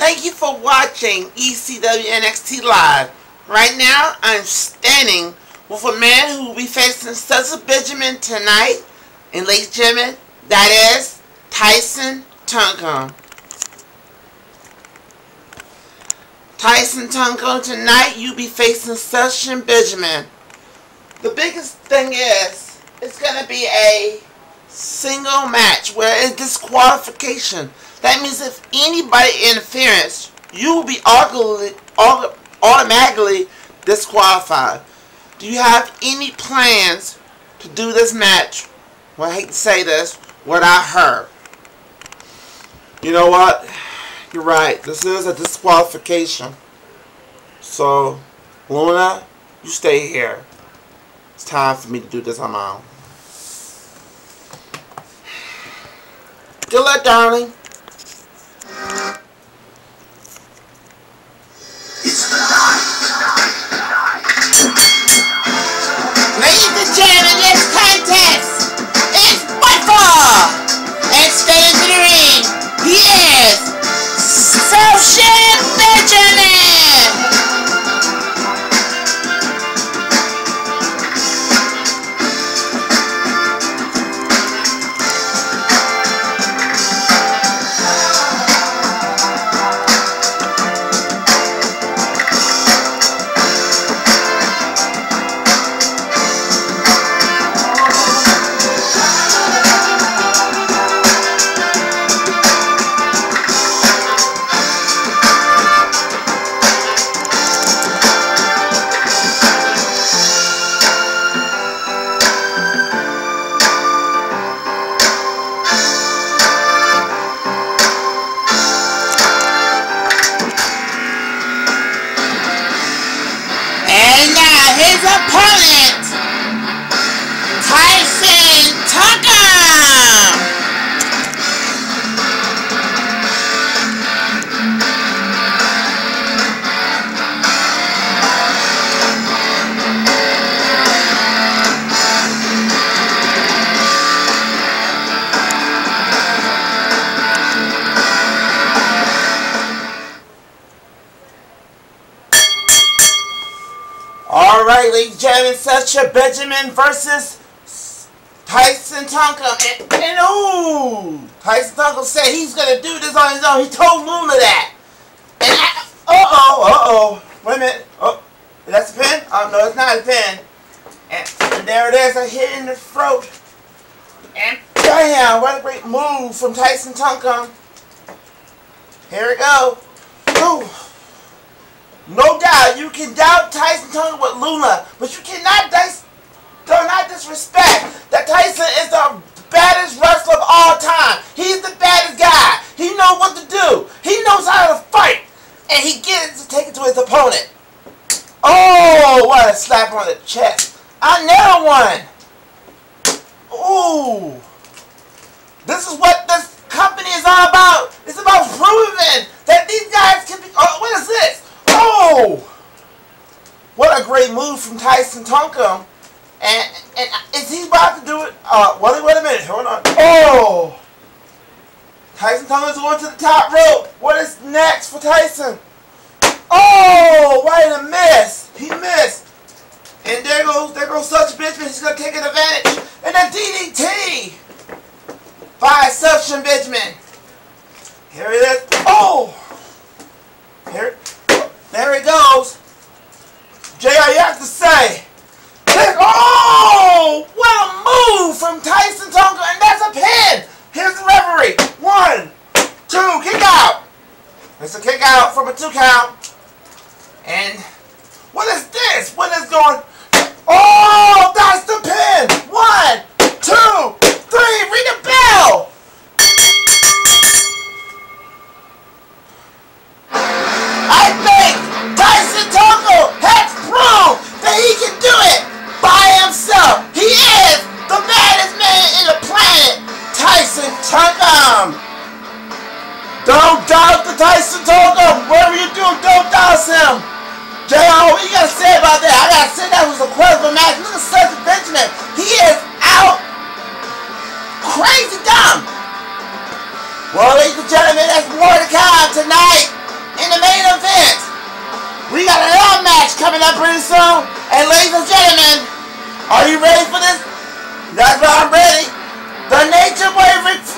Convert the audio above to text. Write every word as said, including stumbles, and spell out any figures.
Thank you for watching E C W N X T Live. Right now, I'm standing with a man who will be facing Shelton Benjamin tonight. And ladies and gentlemen, that is Tyson Tomko. Tyson Tomko, tonight you'll be facing Shelton Benjamin. The biggest thing is, it's going to be a single match where it's disqualification. That means if anybody interferes, you will be automatically disqualified. Do you have any plans to do this match? Well, I hate to say this, what I heard. You know what? You're right. This is a disqualification. So, Luna, you stay here. It's time for me to do this on my own. Good luck, darling. Ladies and gentlemen, this contest is football. And stay into the ring. He is Shelton Benjamin. His opponent, Tyson Tomko. Alright, ladies and gentlemen, Shelton Benjamin versus Tyson Tomko. And, and ooh, Tyson Tomko said he's going to do this on his own. He told Luna that. And I, uh-oh, uh-oh. Wait a minute. Oh, that's a pin? Oh, no, it's not a pin. And, and there it is. I hit it in the throat. And bam, what a great move from Tyson Tomko. Here we go. Ooh. No doubt, you can doubt Tyson Tomko with Luna, but you cannot dis do not disrespect that Tyson is the baddest wrestler of all time. He's the baddest guy. He knows what to do. He knows how to fight, and he gets to take it to his opponent. Oh, what a slap on the chest. Another one. Ooh. This is what this company is all about. It's about proving that these guys can be... Oh, what is this? Oh! What a great move from Tyson Tomko. And, and is he about to do it? Uh, wait, wait a minute. Hold on. Oh! Tyson Tomko is going to the top rope. What is next for Tyson? Oh! What a miss. He missed. And there goes, there goes Shelton Benjamin. He's going to take an advantage. And a D D T by Shelton Benjamin. Here it is. Oh! Here There he goes. J R, you have to say. Oh! What a move from Tyson Tomko. And that's a pin. Here's the referee. One, two, kick out. It's a kick out from a two count. And what is this? What is going... Oh! That's the pin. One, two, three. Ring the bell. I think Tyson Tomko has proved that he can do it by himself. He is the baddest man in the planet, Tyson Tomko. Don't doubt the Tyson Tomko. Whatever you do, don't doubt him. J R, what you gotta say about that? I gotta say that was a incredible match. Look at Shelton Benjamin. He is out crazy dumb. Well, ladies and gentlemen, that's more to come tonight. match coming up pretty soon. And ladies and gentlemen, are you ready for this? That's why I'm ready. The Nature Boy